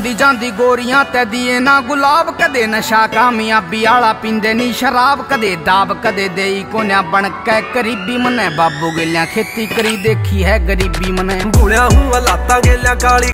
आंदी जांदी गोरियां ते दिए ना गुलाब, कदे नशा कामयाबी आला पींदे नी शराब, कदे दाब कदे देई कोन्या बन के करीबी मने। बाबू गेलियां खेती करी देखी है गरीबी मने। भूलिया हूँ लाता गेलियां काली